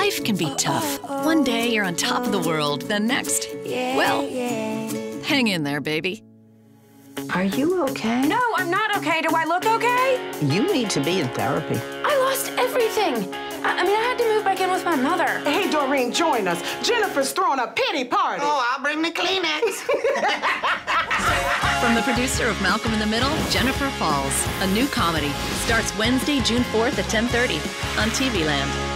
Life can be tough. One day you're on top of the world, the next, well, hang in there, baby. Are you okay? No, I'm not okay. Do I look okay? You need to be in therapy. I lost everything. I mean, I had to move back in with my mother. Hey, Doreen, join us. Jennifer's throwing a pity party. Oh, I'll bring the Kleenex. From the producer of Malcolm in the Middle, Jennifer Falls, a new comedy. Starts Wednesday, June 4th at 10:30 on TV Land.